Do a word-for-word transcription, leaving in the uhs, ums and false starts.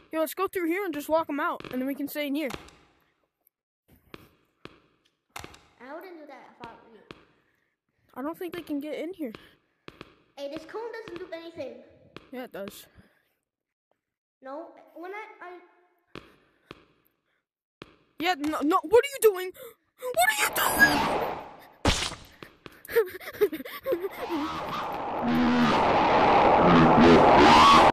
Yeah, let's go through here and just walk them out, and then we can stay in here. I wouldn't do that if I were you. I don't think they can get in here. Hey, this cone doesn't do anything. Yeah, it does. No, when I... I... Yeah, no, no, what are you doing? What are you doing?